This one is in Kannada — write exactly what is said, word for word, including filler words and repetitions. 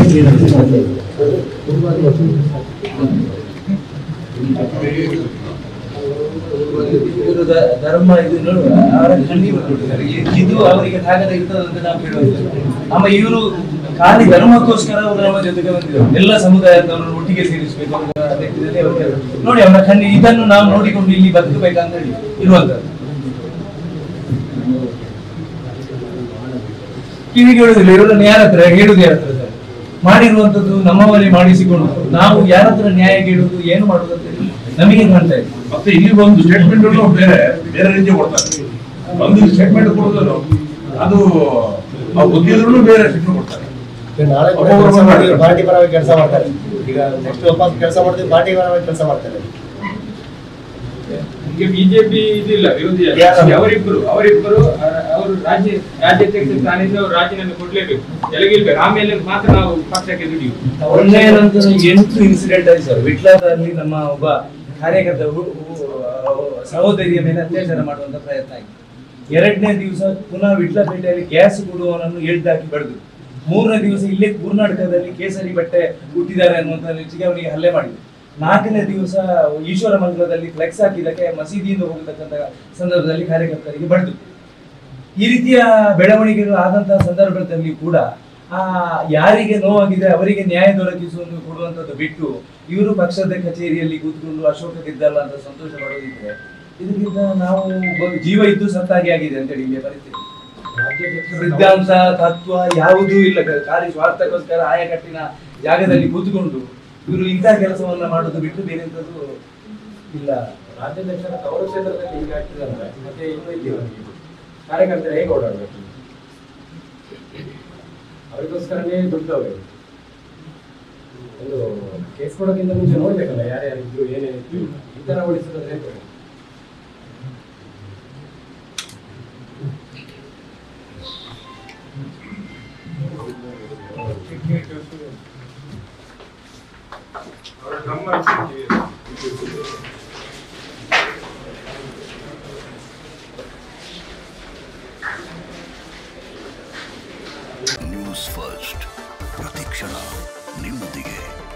ಧರ್ಮ ಇದು ಅವರ ಕಣ್ಣೀರು ಕೊಟ್ಟಿದ್ದಾರೆ. ಇದು ಅವರಿಗೆ ಆಗದ ಇರ್ತದಂತ ನಾವು ಹೇಳುವುದು. ಆಮ ಇವರು ಖಾಲಿ ಧರ್ಮಕ್ಕೋಸ್ಕರ ಅವರು ನಮ್ಮ ಜೊತೆಗೆ ಬಂದಿದ್ದಾರೆ. ಎಲ್ಲ ಸಮುದಾಯದವರನ್ನು ಒಟ್ಟಿಗೆ ಸೇರಿಸಬೇಕು ನೋಡಿ ಅವರ ಕಣ್ಣಿ. ಇದನ್ನು ನಾವು ನೋಡಿಕೊಂಡು ಇಲ್ಲಿ ಬದುಕಬೇಕಂತ ಹೇಳಿ ಇರುವಂತದ್ದು. ಕಿವಿಗೆ ಹೇಳುದಿಲ್ಲ, ಇವರನ್ನು ಯಾರ ಹತ್ರ ಹೇಳುದು ಯಾರ ಹತ್ರ ಸರ್? ಮಾಡಿರುವಂತದ್ದು ನಮ್ಮವರೇ ಮಾಡಿಸಿಕೊಂಡು ನಾವು ಯಾರ ಹತ್ರ ನ್ಯಾಯ ಕೇಳುವುದು, ಏನು ಮಾಡುವುದು ಅಂತ ಹೇಳಿ ನಮಗೆ ಕಾಣ್ತಾ ಇದೆ. ಮತ್ತೆ ಇಲ್ಲಿ ಒಂದು ಸ್ಟೇಟ್ಮೆಂಟ್ ಬೇರೆ ಬೇರೆ ರೀತಿ ಕೊಡ್ತಾರೆ. ಒಂದು ಸ್ಟೇಟ್ಮೆಂಟ್ ಕೊಡೋದು ಅದು ಗೊತ್ತಿದ್ರು ಬೇರೆ ಸ್ಟೇಟ್ಮೆಂಟ್ ಕೊಡ್ತಾರೆ. ನಾಳೆ ಪಾರ್ಟಿ ಪರವಾಗಿ ಕೆಲಸ ಮಾಡ್ತಾರೆ. ಈಗ ನೆಕ್ಸ್ಟ್ ವಾಪಸ್ ಕೆಲಸ ಮಾಡ್ತೀವಿ, ಪಾರ್ಟಿ ಪರವಾಗಿ ಕೆಲಸ ಮಾಡ್ತಾರೆ. ಈಗ ಬಿಜೆಪಿ ಇದಿಲ್ಲ ವಿರೋಧಿ ಅವರಿಬ್ಬರು ಅವರಿಬ್ಬರು ಅವರು ರಾಜ್ಯ ರಾಜ್ಯಾಧ್ಯಕ್ಷ ಸ್ಥಾನದಿಂದ ಅವರು ರಾಜೀನಾಮೆ ಕೊಡ್ಲೇಬೇಕು, ಎಲಗಿಲ್ಬೇಕು. ಆಮೇಲೆ ಮಾತ್ರ ನಾವು ಪಕ್ಷಕ್ಕೆ ದುಡಿಯುವುದು. ಒಳ್ಳೆಯದಂತ ಎಂಟು ಇನ್ಸಿಡೆಂಟ್ ಆಯ್ತು ಸರ್. ವಿಟ್ಲದಲ್ಲಿ ನಮ್ಮ ಒಬ್ಬ ಕಾರ್ಯಕರ್ತ ಸಹೋದರಿಯ ಮೇಲೆ ಅತ್ಯಾಚಾರ ಮಾಡುವಂತ ಪ್ರಯತ್ನ ಆಯ್ತು. ಎರಡನೇ ದಿವಸ ಪುನಃ ವಿಟ್ಲಪೇಟೆಯಲ್ಲಿ ಗ್ಯಾಸ್ ಕೊಡುವವನನ್ನು ಎಳ್ದಾಕಿ ಬಡಿದು, ಮೂರನೇ ದಿವಸ ಇಲ್ಲೇ ಕರ್ನಾಟಕದಲ್ಲಿ ಕೇಸರಿ ಬಟ್ಟೆ ಹುಟ್ಟಿದ್ದಾರೆ ಅನ್ನುವಂತ ನೆಚ್ಚಿಗೆ ಅವನಿಗೆ ಹಲ್ಲೆ ಮಾಡಿದ್ರು. ನಾಲ್ಕನೇ ದಿವಸ ಈಶ್ವರ ಮಂದಿರದಲ್ಲಿ ಫ್ಲೆಕ್ಸ್ ಹಾಕಿದಕ್ಕೆ ಮಸೀದಿಯಿಂದ ಹೋಗತಕ್ಕಂತ ಸಂದರ್ಭದಲ್ಲಿ ಕಾರ್ಯಕರ್ತರಿಗೆ ಬಡಿದು. ಈ ರೀತಿಯ ಬೆಳವಣಿಗೆಗಳು ಆದಂತಹ ಸಂದರ್ಭದಲ್ಲಿ ಕೂಡ ಆ ಯಾರಿಗೆ ನೋವಾಗಿದೆ ಅವರಿಗೆ ನ್ಯಾಯ ದೊರಕಿಸುವುದು ಕೊಡುವಂತದ್ದು ಬಿಟ್ಟು ಇವರು ಪಕ್ಷದ ಕಚೇರಿಯಲ್ಲಿ ಕೂತ್ಕೊಂಡು ಅಶೋಕ ಗೆದ್ದಲ್ಲ ಅಂತ ಸಂತೋಷ ಪಡೋದಿದ್ರೆ ಇದಕ್ಕಿಂತ ನಾವು ಜೀವ ಇದ್ದು ಸತ್ತಾಗಿ ಆಗಿದೆ ಅಂತೇಳಿ ಇಲ್ಲಿಯ ಪರಿಸ್ಥಿತಿ. ಸಿದ್ಧಾಂತ ತತ್ವ ಯಾವುದೂ ಇಲ್ಲ, ಖಾಲಿ ಸ್ವಾರ್ಥಕ್ಕೋಸ್ಕರ ಆಯಕಟ್ಟಿನ ಜಾಗದಲ್ಲಿ ಕೂತ್ಕೊಂಡು ಇವರು ಇಂತಹ ಕೆಲಸವನ್ನ ಮಾಡೋದು ಬಿಟ್ಟು ಬೇರೆ ಎಂತದ್ದು ಇಲ್ಲ. ರಾಜ್ಯಾಧ್ಯಕ್ಷರ ತವರು ಕ್ಷೇತ್ರದಲ್ಲಿ ಈಗ ಆಗ್ತಿದ್ದಾರೆ, ಮತ್ತೆ ಇನ್ನು ಇಲ್ಲಿ ಕಾರ್ಯಕರ್ತರು ಹೇಗೆ ಓಡಾಡಬೇಕು? ಅವರಿಗೋಸ್ಕರನೇ ದುಡ್ಡವರು ಒಂದು ಕೇಸ್ ಕೊಡೋಕ್ಕಿಂತ ಮುಂಚೆ ನೋಡ್ಬೇಕಲ್ಲ ಯಾರ್ಯಾರಿದ್ರು ಏನೇನಿದ್ರು. ಈ ತರ ಉಳಿಸೋದ್ರೆ ನ್ಯೂಸ್ ಫಸ್ಟ್ ಪ್ರತಿಕ್ಷಣ ನಿಮ್ಮೊಂದಿಗೆ.